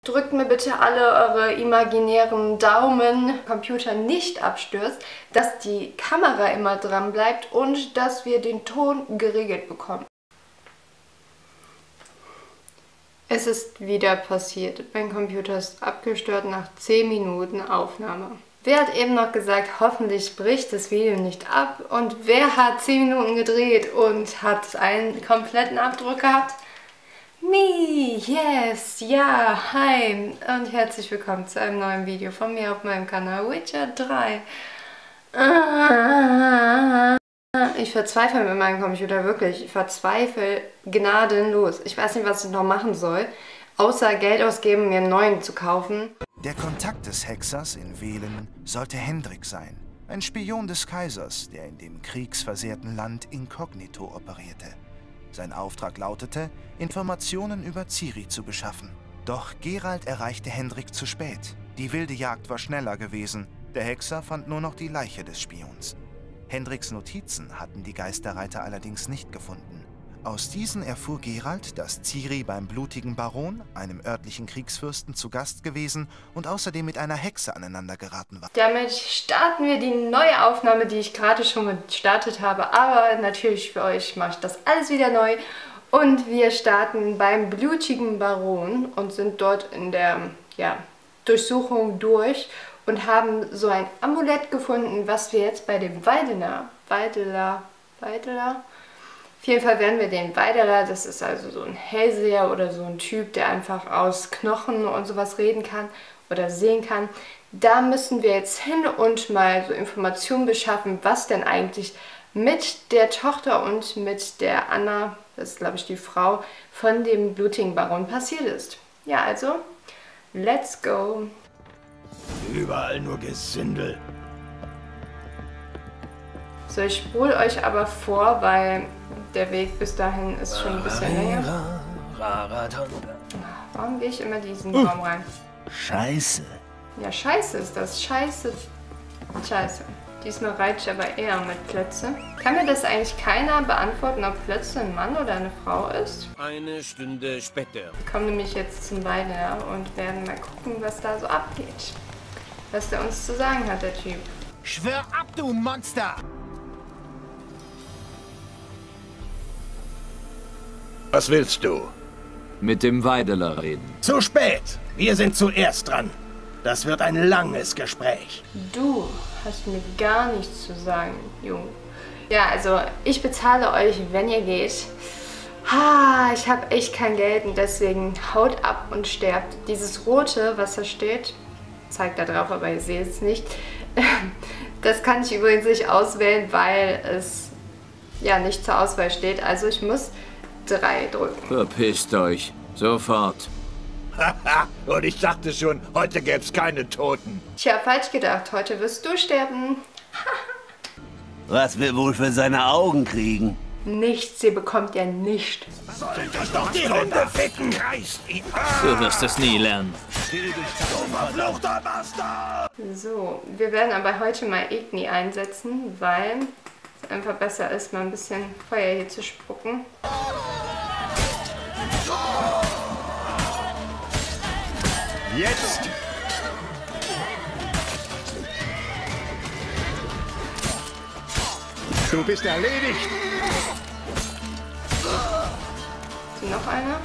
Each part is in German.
Drückt mir bitte alle eure imaginären Daumen, Computer nicht abstürzt, dass die Kamera immer dran bleibt und dass wir den Ton geregelt bekommen. Es ist wieder passiert. Mein Computer ist abgestürzt nach 10 Minuten Aufnahme. Wer hat eben noch gesagt, hoffentlich bricht das Video nicht ab? Und wer hat 10 Minuten gedreht und hat einen kompletten Abdruck gehabt? Me, yes, ja, hi und herzlich willkommen zu einem neuen Video von mir auf meinem Kanal Witcher 3. Ich verzweifle mit meinem Computer, wirklich. Ich verzweifle gnadenlos. Ich weiß nicht, was ich noch machen soll, außer Geld ausgeben, mir einen neuen zu kaufen. Der Kontakt des Hexers in Velen sollte Hendrik sein. Ein Spion des Kaisers, der in dem kriegsversehrten Land inkognito operierte. Sein Auftrag lautete, Informationen über Ciri zu beschaffen. Doch Geralt erreichte Hendrik zu spät. Die wilde Jagd war schneller gewesen. Der Hexer fand nur noch die Leiche des Spions. Hendriks Notizen hatten die Geisterreiter allerdings nicht gefunden. Aus diesen erfuhr Geralt, dass Ciri beim blutigen Baron, einem örtlichen Kriegsfürsten, zu Gast gewesen und außerdem mit einer Hexe aneinander geraten war. Damit starten wir die neue Aufnahme, die ich gerade schon gestartet habe. Aber natürlich für euch mache ich das alles wieder neu. Und wir starten beim blutigen Baron und sind dort in der Durchsuchung durch und haben so ein Amulett gefunden, was wir jetzt bei dem Weideler. Auf jeden Fall werden wir den Weideler, das ist also so ein Hellseher oder so ein Typ, der einfach aus Knochen und sowas reden kann oder sehen kann. Da müssen wir jetzt hin und mal so Informationen beschaffen, was denn eigentlich mit der Tochter und mit der Anna, das ist glaube ich die Frau, von dem blutigen Baron passiert ist. Ja, also, let's go! Überall nur Gesindel. So, ich spule euch aber vor, weil der Weg bis dahin ist schon ein bisschen länger. Warum gehe ich immer diesen Raum rein? Scheiße. Ja, scheiße ist das. Scheiße. Scheiße. Diesmal reite ich aber eher mit Plötze. Kann mir das eigentlich keiner beantworten, ob Plötze ein Mann oder eine Frau ist? Eine Stunde später. Wir kommen nämlich jetzt zum Weiler und werden mal gucken, was da so abgeht. Was der uns zu sagen hat, der Typ. Schwör ab, du Monster! Was willst du? Mit dem Weideler reden. Zu spät! Wir sind zuerst dran. Das wird ein langes Gespräch. Du hast mir gar nichts zu sagen, Junge. Ja, also ich bezahle euch, wenn ihr geht. Ich habe echt kein Geld und deswegen haut ab und sterbt. Dieses rote, was da steht, zeigt da drauf, aber ihr seht es nicht. Das kann ich übrigens nicht auswählen, weil es ja nicht zur Auswahl steht. Also ich muss 3 drücken. Verpisst euch. Sofort. Haha, und ich dachte schon, heute gäbe es keine Toten. Tja, falsch gedacht. Heute wirst du sterben. Was will wohl für seine Augen kriegen? Nichts. Sie bekommt ja nicht. Sollt euch doch die Hunde ficken! Du wirst es nie lernen. Du verfluchter Bastard! So, wir werden aber heute mal Igni einsetzen, weil es einfach besser ist, mal ein bisschen Feuer hier zu spucken. Jetzt! Du bist erledigt! Ist hier noch einer?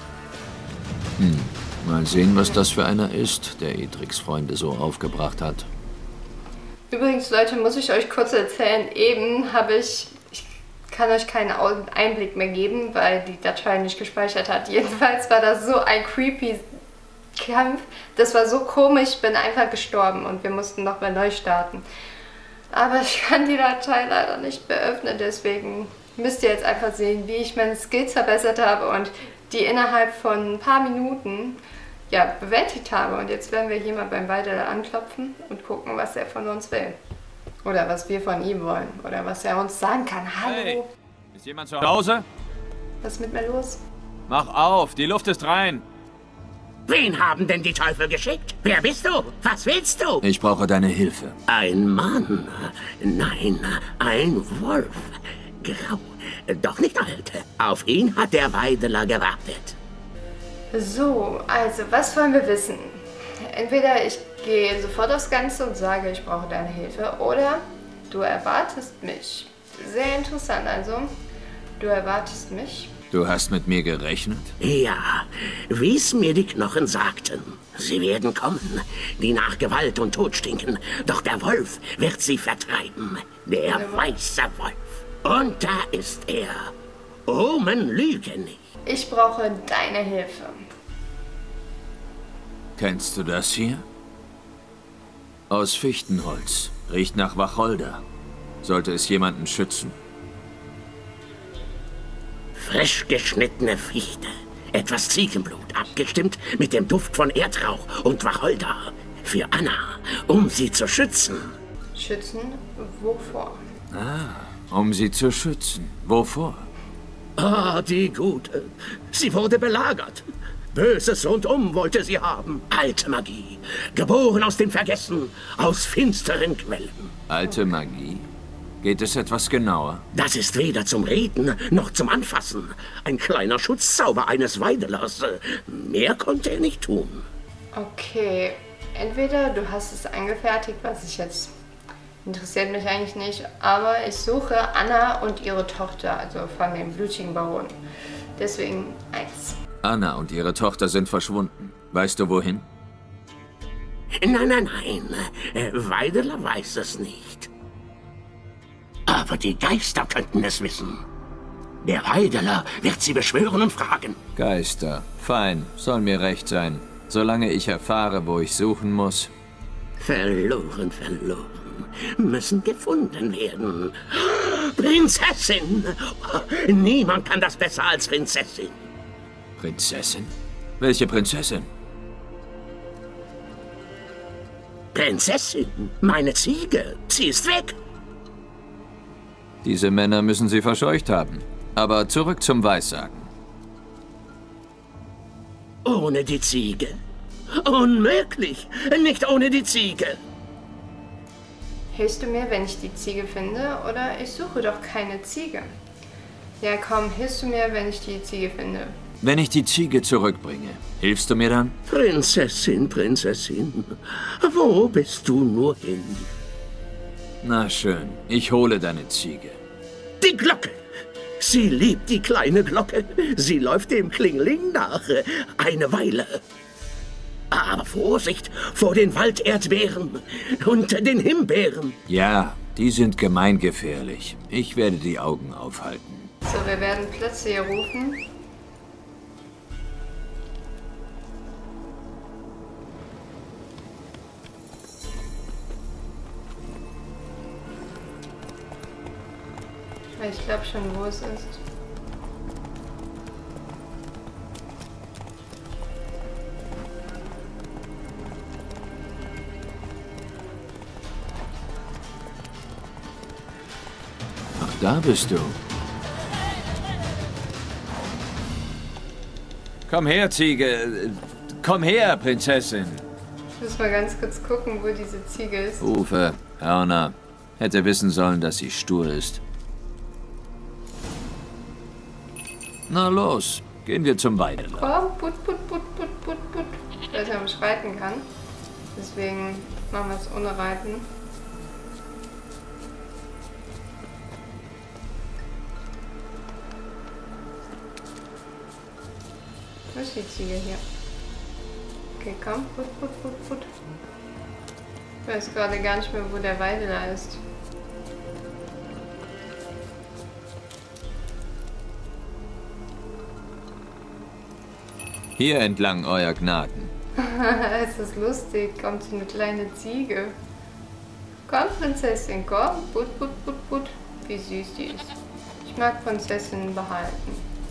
Mal sehen, was das für einer ist, der Edriks Freunde so aufgebracht hat. Übrigens, Leute, muss ich euch kurz erzählen, eben habe ich kann euch keinen Einblick mehr geben, weil die Datei nicht gespeichert hat. Jedenfalls war das so ein creepy Kampf. Das war so komisch, ich bin einfach gestorben und wir mussten nochmal neu starten. Aber ich kann die Datei leider nicht mehr öffnen, deswegen müsst ihr jetzt einfach sehen, wie ich meine Skills verbessert habe und die innerhalb von ein paar Minuten bewältigt habe. Und jetzt werden wir hier mal beim Weideler anklopfen und gucken, was er von uns will. Oder was wir von ihm wollen. Oder was er uns sagen kann. Hallo. Hey, ist jemand zu Hause? Was ist mit mir los? Mach auf, die Luft ist rein. Wen haben denn die Teufel geschickt? Wer bist du? Was willst du? Ich brauche deine Hilfe. Ein Mann. Nein, ein Wolf. Grau. Doch nicht alt. Auf ihn hat der Weideler gewartet. So, also, was wollen wir wissen? Entweder ich gehe sofort aufs Ganze und sage, ich brauche deine Hilfe, oder du erwartest mich. Sehr interessant, also. Du erwartest mich. Du hast mit mir gerechnet? Ja, wie es mir die Knochen sagten. Sie werden kommen, die nach Gewalt und Tod stinken. Doch der Wolf wird sie vertreiben. Der weiße Wolf. Und da ist er. Omen lüge nicht. Ich brauche deine Hilfe. Kennst du das hier? Aus Fichtenholz. Riecht nach Wacholder. Sollte es jemanden schützen? Frisch geschnittene Fichte. Etwas Ziegenblut, abgestimmt mit dem Duft von Erdrauch und Wacholder. Für Anna, um sie zu schützen. Schützen? Wovor? Um sie zu schützen. Wovor? Ah, die Gute. Sie wurde belagert. Böses rundum wollte sie haben. Alte Magie. Geboren aus dem Vergessen. Aus finsteren Quellen. Alte Magie? Geht es etwas genauer? Das ist weder zum Reden noch zum Anfassen. Ein kleiner Schutzzauber eines Weidelers. Mehr konnte er nicht tun. Okay, entweder du hast es angefertigt, was ich jetzt... Interessiert mich eigentlich nicht, aber ich suche Anna und ihre Tochter, also von dem blutigen Baron. Deswegen 1. Anna und ihre Tochter sind verschwunden. Weißt du wohin? Nein, nein, nein. Weideler weiß es nicht. Aber die Geister könnten es wissen. Der Weideler wird sie beschwören und fragen. Geister. Fein. Soll mir recht sein. Solange ich erfahre, wo ich suchen muss. Verloren, verloren. Müssen gefunden werden. Prinzessin! Niemand kann das besser als Prinzessin. Prinzessin? Welche Prinzessin? Prinzessin, meine Ziege. Sie ist weg. Diese Männer müssen sie verscheucht haben. Aber zurück zum Weissagen. Ohne die Ziege. Unmöglich. Nicht ohne die Ziege. Hilfst du mir, wenn ich die Ziege finde? Oder ich suche doch keine Ziege. Ja komm, hilfst du mir, wenn ich die Ziege finde? Wenn ich die Ziege zurückbringe, hilfst du mir dann? Prinzessin, Prinzessin, wo bist du nur hin? Na schön, ich hole deine Ziege. Die Glocke! Sie liebt die kleine Glocke. Sie läuft dem Klingling nach. Eine Weile. Aber Vorsicht vor den Walderdbeeren und den Himbeeren. Ja, die sind gemeingefährlich. Ich werde die Augen aufhalten. So, wir werden Plätze hier rufen. Ich glaube schon, wo es ist. Ach, da bist du. Komm her, Ziege. Komm her, Prinzessin. Ich muss mal ganz kurz gucken, wo diese Ziege ist. Ufe, Hörner. Hätte wissen sollen, dass sie stur ist. Na los, gehen wir zum Weideler. Komm, put. Ich weiß ja, ob ich reiten kann. Deswegen machen wir es ohne Reiten. Wo ist die Ziege hier? Okay, komm, put. Ich weiß gerade gar nicht mehr, wo der Weideler ist. Hier entlang, euer Gnaden. Es ist lustig, kommt so eine kleine Ziege. Komm, Prinzessin, komm. Put. Wie süß die ist. Ich mag Prinzessinnen behalten.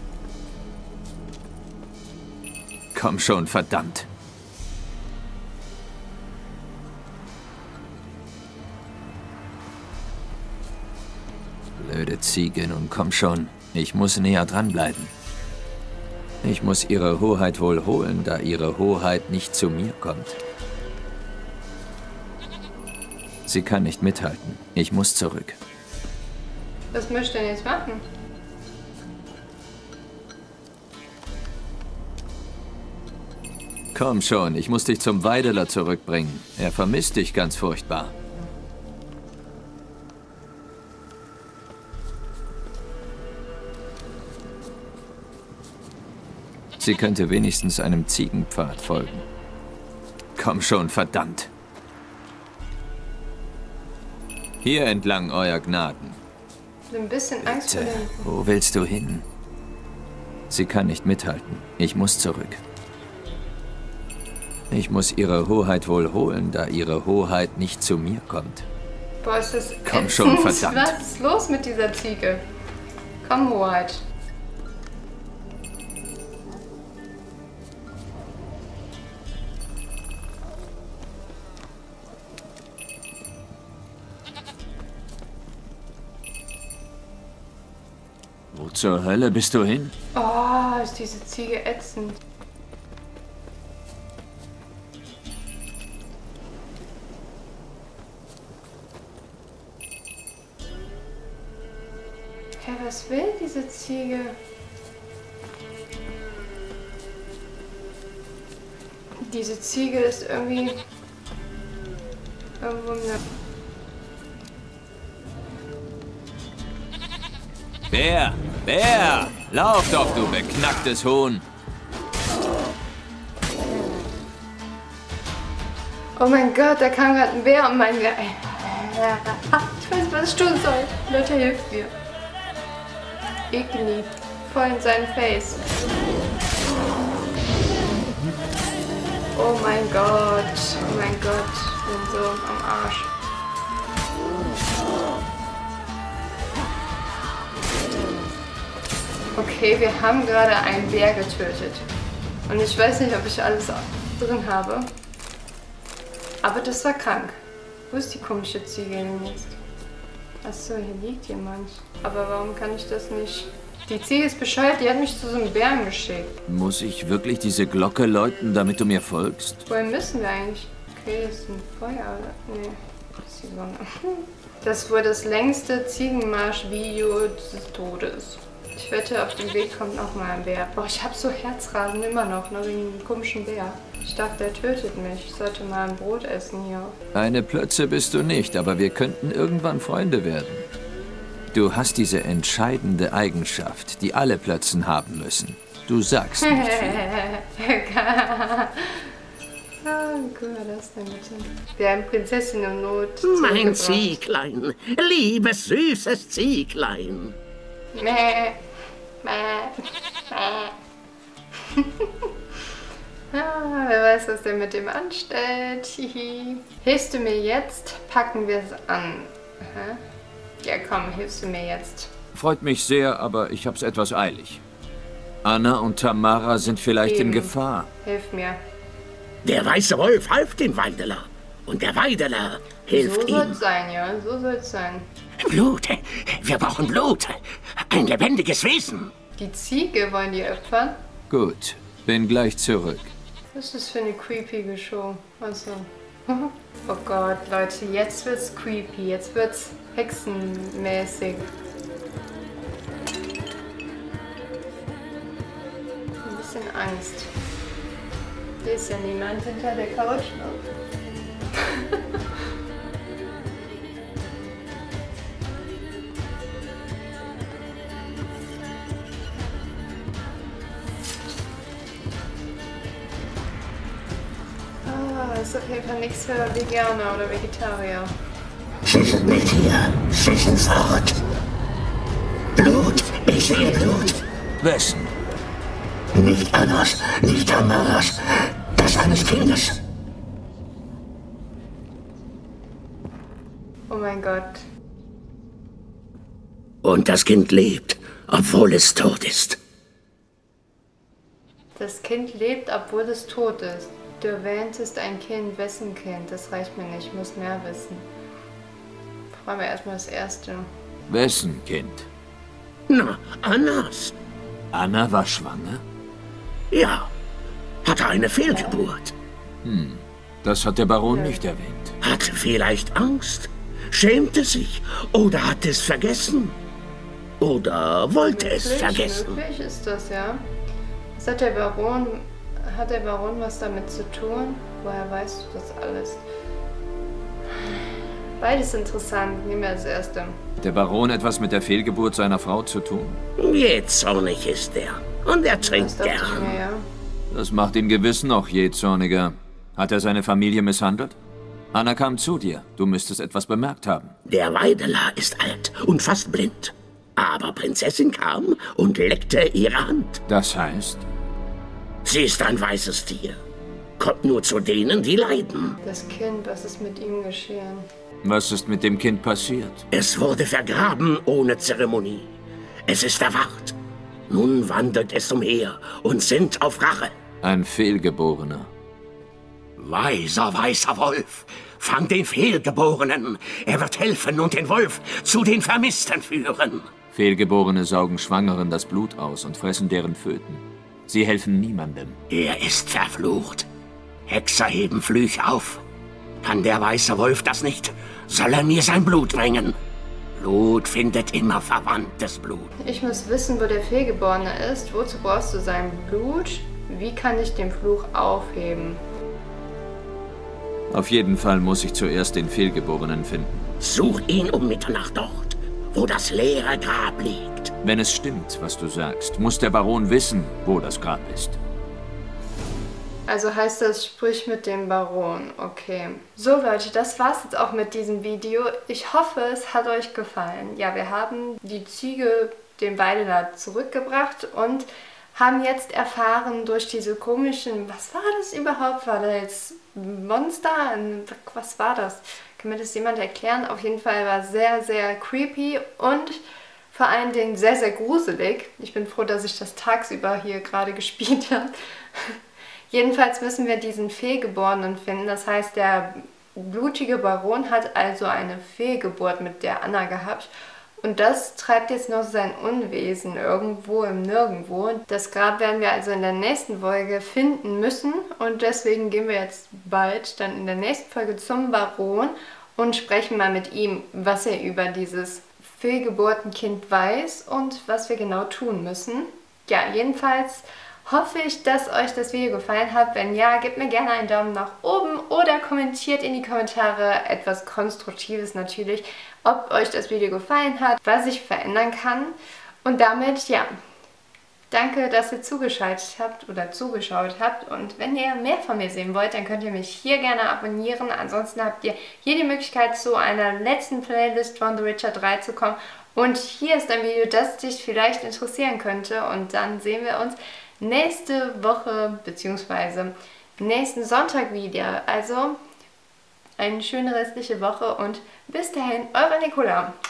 Komm schon, verdammt. Blöde Ziege, nun komm schon. Ich muss näher dranbleiben. Ich muss ihre Hoheit wohl holen, da ihre Hoheit nicht zu mir kommt. Sie kann nicht mithalten. Ich muss zurück. Was möchtest du denn jetzt machen? Komm schon, ich muss dich zum Weideler zurückbringen. Er vermisst dich ganz furchtbar. Sie könnte wenigstens einem Ziegenpfad folgen. Komm schon, verdammt. Hier entlang, euer Gnaden. Ich habe ein bisschen Angst vor Bitte, dem. wo willst du hin? Sie kann nicht mithalten. Ich muss zurück. Ich muss ihre Hoheit wohl holen, da ihre Hoheit nicht zu mir kommt. Boah, ist das Komm schon, ätzend. verdammt. Was ist los mit dieser Ziege? Komm, Hoheit. Wo zur Hölle bist du hin? Oh, ist diese Ziege ätzend. Hä, was will diese Ziege? Diese Ziege ist irgendwie irgendwo in der... Bär! Bär! Lauf doch, du beknacktes Huhn! Oh mein Gott, da kam gerade ein Bär um mein Ge... Ich weiß nicht, was ich tun soll. Leute, hilft mir. Igni. Voll in sein Face. Oh mein Gott. Oh mein Gott. Ich bin so am Arsch. Okay, wir haben gerade einen Bär getötet. Und ich weiß nicht, ob ich alles drin habe. Aber das war krank. Wo ist die komische Ziege denn jetzt? Achso, hier liegt jemand. Aber warum kann ich das nicht? Die Ziege ist bescheuert, die hat mich zu so einem Bären geschickt. Muss ich wirklich diese Glocke läuten, damit du mir folgst? Wohin müssen wir eigentlich? Okay, das ist ein Feuer. Nee, das ist die Sonne. Das wurde das längste Ziegenmarsch-Video des Todes. Ich wette, auf dem Weg kommt noch mal ein Bär. Boah, ich hab so Herzrasen immer noch, nur wegen dem komischen Bär. Ich dachte, der tötet mich. Ich sollte mal ein Brot essen hier. Eine Plötze bist du nicht, aber wir könnten irgendwann Freunde werden. Du hast diese entscheidende Eigenschaft, die alle Plötzen haben müssen. Du sagst nicht viel. Guck mal, das denn bitte. Wir haben Prinzessin in Not. Mein Zieglein, liebes, süßes Zieglein. Mäh. Mäh. Mäh. Wer weiß, was der mit dem anstellt. Hilfst du mir jetzt? Packen wir es an. Aha. Ja, komm, hilfst du mir jetzt? Freut mich sehr, aber ich hab's etwas eilig. Anna und Tamara sind vielleicht in Gefahr. Hilf mir. Der weiße Wolf half dem Weideler. Und der Weideler hilft So soll ihm. es sein, ja. So soll es sein. Blut. Wir brauchen Blut. Ein lebendiges Wesen. Die Ziege wollen die opfern? Gut, bin gleich zurück. Was ist das für eine creepige Show? Also. Oh Gott, Leute, jetzt wird's creepy. Jetzt wird's hexenmäßig. Ein bisschen Angst. Hier ist ja niemand hinter der Couch. Ist auf jeden Fall nichts für Veganer oder Vegetarier. Sie sind nicht hier. Sie sind fort. Blut. Ich sehe Blut. Wessen? Nicht Annas, nicht Tamaras. Das eines Kindes. Oh mein Gott. Und das Kind lebt, obwohl es tot ist. Das Kind lebt, obwohl es tot ist. Du erwähntest ein Kind. Wessen Kind? Das reicht mir nicht. Ich muss mehr wissen. Fragen wir erstmal das Erste. Wessen Kind? Na, Annas. Anna war schwanger? Ja, hatte eine Fehlgeburt. Das hat der Baron nicht erwähnt. Hatte vielleicht Angst, schämte sich oder hat es vergessen. Oder wollte es vergessen. Möglich ist das, ja. Das hat der Baron Hat der Baron was damit zu tun? Woher weißt du das alles? Beides interessant. Nehmen wir das erste. Hat der Baron etwas mit der Fehlgeburt seiner Frau zu tun? Jähzornig ist er. Und er trinkt Das dachte ich gern. mir, ja. Das macht ihn gewiss noch jähzorniger. Hat er seine Familie misshandelt? Anna kam zu dir. Du müsstest etwas bemerkt haben. Der Weideler ist alt und fast blind. Aber Prinzessin kam und leckte ihre Hand. Das heißt? Sie ist ein weißes Tier. Kommt nur zu denen, die leiden. Das Kind, was ist mit ihm geschehen? Was ist mit dem Kind passiert? Es wurde vergraben ohne Zeremonie. Es ist erwacht. Nun wandelt es umher und sinnt auf Rache. Ein Fehlgeborener. Weiser Wolf, fang den Fehlgeborenen. Er wird helfen und den Wolf zu den Vermissten führen. Fehlgeborene saugen Schwangeren das Blut aus und fressen deren Föten. Sie helfen niemandem. Er ist verflucht. Hexer heben Flüche auf. Kann der weiße Wolf das nicht, soll er mir sein Blut bringen. Blut findet immer verwandtes Blut. Ich muss wissen, wo der Fehlgeborene ist. Wozu brauchst du sein Blut? Wie kann ich den Fluch aufheben? Auf jeden Fall muss ich zuerst den Fehlgeborenen finden. Such ihn um Mitternacht dort, wo das leere Grab liegt. Wenn es stimmt, was du sagst, muss der Baron wissen, wo das Grab ist. Also heißt das, sprich mit dem Baron. Okay. So Leute, das war's jetzt auch mit diesem Video. Ich hoffe, es hat euch gefallen. Ja, wir haben die Ziege dem Weideler zurückgebracht und haben jetzt erfahren durch diese komischen... Was war das überhaupt? War da jetzt ein Monster? Was war das? Kann mir das jemand erklären? Auf jeden Fall war es sehr, sehr creepy und vor allen Dingen sehr, sehr gruselig. Ich bin froh, dass ich das tagsüber hier gerade gespielt habe. Jedenfalls müssen wir diesen Fehlgeborenen finden. Das heißt, der blutige Baron hat also eine Fehlgeburt mit der Anna gehabt. Und das treibt jetzt noch sein Unwesen irgendwo im Nirgendwo. Das Grab werden wir also in der nächsten Folge finden müssen. Und deswegen gehen wir jetzt bald dann in der nächsten Folge zum Baron und sprechen mal mit ihm, was er über dieses Fehlgeburtenkind weiß und was wir genau tun müssen. Ja, jedenfalls hoffe ich, dass euch das Video gefallen hat. Wenn ja, gebt mir gerne einen Daumen nach oben oder kommentiert in die Kommentare etwas Konstruktives natürlich, ob euch das Video gefallen hat, was ich verändern kann. Und damit, ja, danke, dass ihr zugeschaltet habt oder zugeschaut habt. Und wenn ihr mehr von mir sehen wollt, dann könnt ihr mich hier gerne abonnieren. Ansonsten habt ihr hier die Möglichkeit, zu einer letzten Playlist von The Witcher 3 zu kommen. Und hier ist ein Video, das dich vielleicht interessieren könnte. Und dann sehen wir uns nächste Woche bzw. nächsten Sonntag wieder. Also eine schöne restliche Woche und bis dahin, eure Nicola.